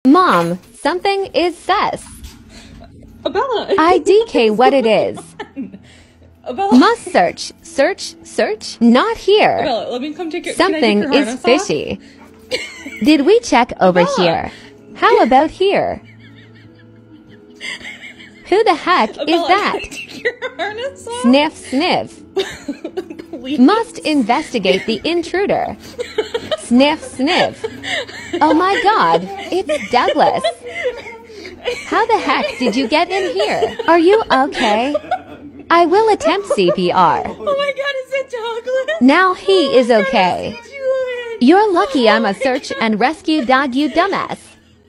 Mom, something is sus. Abella. IDK what it is. Abella. Must search. Not here. Abella, let me come take your. Something can I take your is harness fishy. Did we check over Abella. here? How about here? Who the heck Abella, is that? Can I take your harness off? Sniff. Please. Must investigate the intruder. Sniff. Oh my God, it's Douglas. How the heck did you get in here? Are you okay? I will attempt CPR. Oh my God, is it Douglas? Now he is okay. What is he doing? You're lucky I'm a search and rescue dog, you dumbass.